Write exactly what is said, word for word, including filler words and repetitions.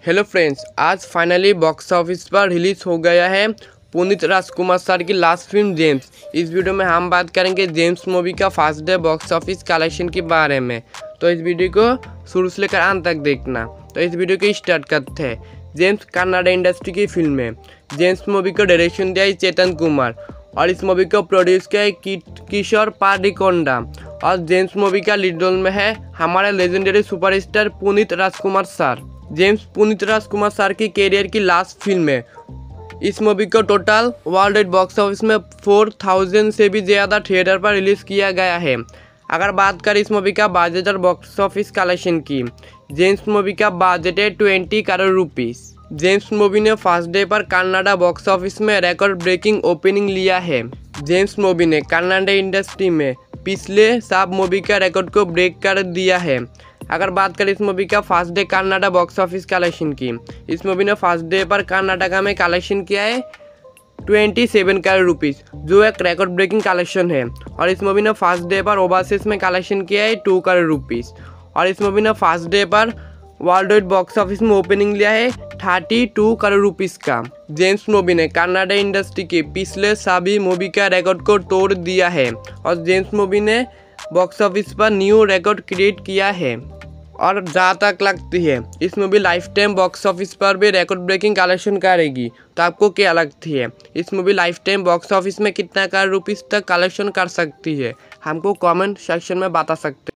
Hello friends, आज finally box office पर release हो गया है पुनीत राजकुमार सर की लास्ट फिल्म जेम्स। इस वीडियो में हम बात करेंगे जेम्स मूवी का first day box office collection के बारे में। तो इस वीडियो को शुरू से लेकर अंत तक देखना। तो इस वीडियो को स्टार्ट करते हैं। जेम्स कन्नड़ इंडस्ट्री की फिल्म है। जेम्स मूवी को डायरेक्शन दिया है चेतन कुमार और इस मूवी को प्रोड्यूस किया है कि, किशोर पाडिकोंडा और जेम्स मूवी का लीड रोल में है हमारे legendary superstar Puneeth Rajkumar sir. James Puneeth Rajkumar sir की कैरियर की लास्ट फिल्म है। इस मूवी को total worldwide box office में चार हज़ार से भी ज़्यादा थिएटर पर रिलीज़ किया गया है। अगर बात करें इस मूवी का बजट और बॉक्स ऑफिस कलेक्शन की, जेम्स मूवी का बजट है twenty crore rupees. James movie ने फर्स्ट डे पर कन्नड़ा बॉक्स ऑफिस में रिकॉर्ड ब्रेकिंग ओपनिंग लिया है। जेम्स मूवी ने कन्नड़ इंडस्ट्री में पिछले सब मूवी का रिकॉर्ड को ब्रेक कर दिया है। अगर बात करें इस मूवी का first day Kannada box office collection की, इस मूवी ने फर्स्ट डे पर कर्नाटका में कलेक्शन किया है सत्ताईस करोड़ रुपीस, जो एक रिकॉर्ड ब्रेकिंग कलेक्शन है। और इस मूवी ने फर्स्ट डे पर ओवरसीज में कलेक्शन किया है टू करोड़ रुपीस। और इस मूवी ने फर्स्ट डे पर वर्ल्ड वाइड बॉक्स ऑफिस में ओपनिंग लिया है बत्तीस करोड़ रुपीस का। जेम्स मूवी ने कन्नड़ इंडस्ट्री के पिछले सभी मूवी का रिकॉर्ड को तोड़ दिया है और जेम्स मूवी ने बॉक्स ऑफिस पर न्यू रिकॉर्ड क्रिएट किया है। और जहाँ तक लगती है इस movie lifetime box office पर भी रिकॉर्ड ब्रेकिंग कलेक्शन करेगी, तो आपको क्या लगती है इस movie lifetime box office में कितना करोड़ रुपीस तक कलेक्शन कर सकती है? हमको कमेंट सेक्शन में बता सकते हैं।